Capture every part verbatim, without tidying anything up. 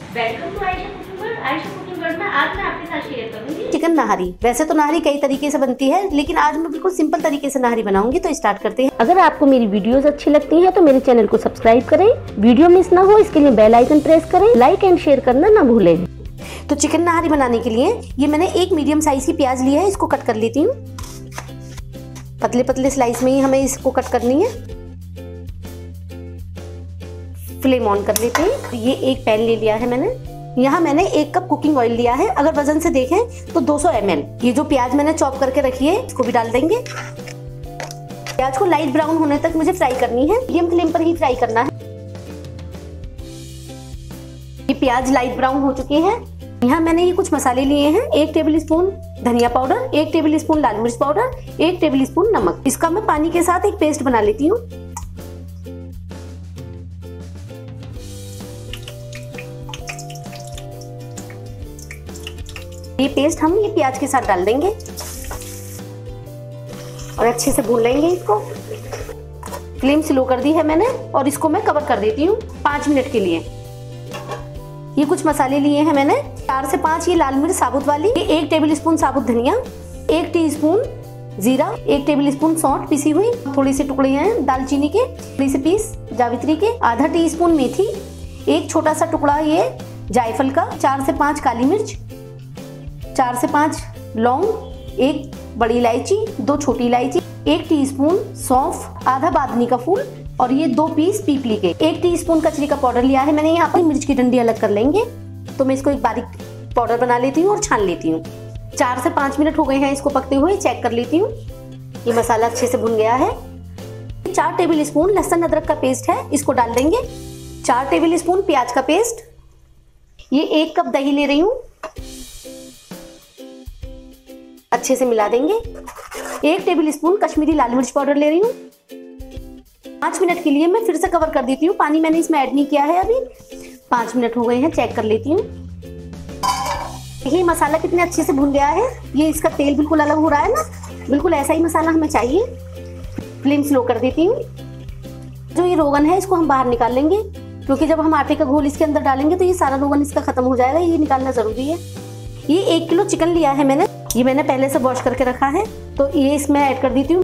Welcome to Ayesha cooking world. Ayesha cooking world में आज मैं आपके साथ शेयर करूंगी चिकन नहारी। वैसे तो नहारी कई तरीके से बनती है, लेकिन आज मैं बिल्कुल सिंपल तरीके से नहारी बनाऊंगी। तो स्टार्ट करते हैं। अगर आपको मेरी वीडियोस अच्छी लगती हैं तो मेरे चैनल को सब्सक्राइब करें, वीडियो मिस ना हो इसके लिए बेल आइकन प्रेस करें, लाइक एंड शेयर करना ना भूलें। तो चिकन नहारी बनाने के लिए ये मैंने एक मीडियम साइज की प्याज लिया है, इसको कट कर लेती हूँ। पतले पतले स्लाइस में ही हमें इसको कट करनी है। फ्लेम ऑन कर लेते हैं। ये एक पैन ले लिया है मैंने। यहाँ मैंने एक कप कुकिंग ऑयल लिया है। अगर वजन से देखें तो दो सौ एम एल। ये जो प्याज मैंने चॉप करके रखी है इसको भी डाल देंगे। प्याज को लाइट ब्राउन होने तक मुझे फ्राई करनी है। मीडियम फ्लेम पर ही फ्राई करना है। ये प्याज लाइट ब्राउन हो चुकी है। यहाँ मैंने ये कुछ मसाले लिए हैं। एक टेबल स्पून धनिया पाउडर, एक टेबल स्पून लाल मिर्च पाउडर, एक टेबल स्पून नमक। इसका मैं पानी के साथ एक पेस्ट बना लेती हूँ। ये पेस्ट हम ये प्याज के साथ डाल देंगे और अच्छे से भून लेंगे इसको। फ्लेम स्लो कर दी है मैंने और इसको मैं कवर कर देती हूँ पाँच मिनट के लिए। ये कुछ मसाले लिए हैं मैंने, चार से पांच ये लाल मिर्च साबुत वाली, ये एक टेबल स्पून साबुत धनिया, एक टीस्पून जीरा, एक टेबल स्पून सौंठ पिसी हुई, थोड़ी सी टुकड़े हैं दालचीनी के, थोड़ी सी पीस जावित्री के, आधा टी स्पून मेथी, एक छोटा सा टुकड़ा ये जायफल का, चार से पांच काली मिर्च, चार से पांच लौंग, एक बड़ी इलायची, दो छोटी इलायची, एक टीस्पून सौंफ, आधा बादनी का फूल और ये दो पीस पीपली के। एक टीस्पून कचरी का पाउडर लिया है मैंने। यहाँ पर मिर्च की डंडी अलग कर लेंगे। तो मैं इसको एक बारीक पाउडर बना लेती हूँ और छान लेती हूँ। चार से पांच मिनट हो गए हैं इसको पकते हुए। चेक कर लेती हूँ। ये मसाला अच्छे से भुन गया है। चार टेबल स्पून लहसुन अदरक का पेस्ट है, इसको डाल देंगे। चार टेबल स्पून प्याज का पेस्ट। ये एक कप दही ले रही हूँ, अच्छे से मिला देंगे। एक टेबल स्पून कश्मीरी लाल मिर्च पाउडर ले रही हूँ। पांच मिनट के लिए मैं फिर से कवर कर देती हूँ। पानी मैंने इसमें ऐड नहीं किया है अभी। पांच मिनट हो गए हैं, चेक कर लेती हूँ। ये मसाला कितने अच्छे से भुन गया है। ये इसका तेल बिल्कुल अलग हो रहा है ना, बिल्कुल ऐसा ही मसाला हमें चाहिए। फ्लेम स्लो कर देती हूँ। जो ये रोगन है इसको हम बाहर निकाल लेंगे, क्योंकि जब हम आटे का घोल इसके अंदर डालेंगे तो ये सारा रोगन इसका खत्म हो जाएगा। ये निकालना जरूरी है। ये एक किलो चिकन लिया है मैंने। ये मैंने पहले से वॉश करके रखा है, तो ये इसमें ऐड कर देती हूँ।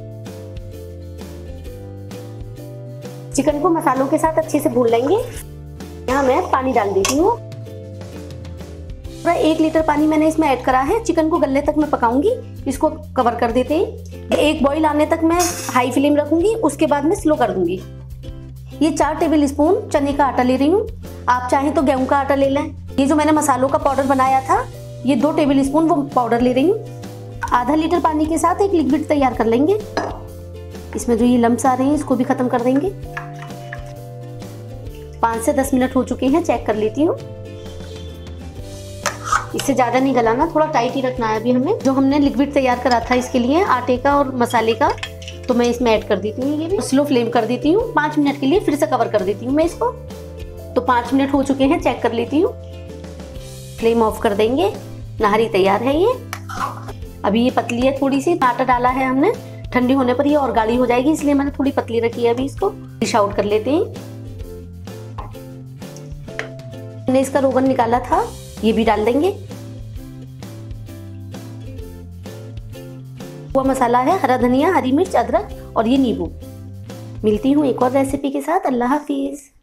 चिकन को मसालों के साथ अच्छे से भून लेंगे। यहाँ मैं पानी डाल देती हूँ। पूरा एक लीटर पानी मैंने इसमें ऐड करा है। चिकन को गलने तक मैं पकाऊंगी। इसको कवर कर देते हैं। एक बॉईल आने तक मैं हाई फ्लेम रखूंगी, उसके बाद मैं स्लो कर दूंगी। ये चार टेबल स्पून चने का आटा ले रही हूँ। आप चाहें तो गेहूं का आटा ले लें। ये जो मैंने मसालों का पाउडर बनाया था, ये दो टेबल स्पून वो पाउडर ले रही हूँ। आधा लीटर पानी के साथ एक लिक्विड तैयार कर लेंगे। इसमें जो ये लम्स आ रहे हैं इसको भी खत्म कर देंगे। पाँच से दस मिनट हो चुके हैं, चेक कर लेती हूँ। इससे ज्यादा नहीं गलाना, थोड़ा टाइट ही रखना है अभी हमें। जो हमने लिक्विड तैयार करा था इसके लिए आटे का और मसाले का, तो मैं इसमें ऐड कर देती हूँ। ये भी स्लो फ्लेम कर देती हूँ। पाँच मिनट के लिए फिर से कवर कर देती हूँ मैं इसको। तो पाँच मिनट हो चुके हैं, चेक कर लेती हूँ। फ्लेम ऑफ कर देंगे। नहारी तैयार है ये। अभी ये पतली है थोड़ी सी, आटा डाला है हमने। ठंडी होने पर ये और गाढ़ी हो जाएगी, इसलिए मैंने थोड़ी पतली रखी है। अभी इसको डिश आउट कर लेते हैं। मैंने इसका रोगन निकाला था, ये भी डाल देंगे। वो मसाला है हरा धनिया, हरी मिर्च, अदरक और ये नींबू। मिलती हूँ एक और रेसिपी के साथ। अल्लाह हाफिज।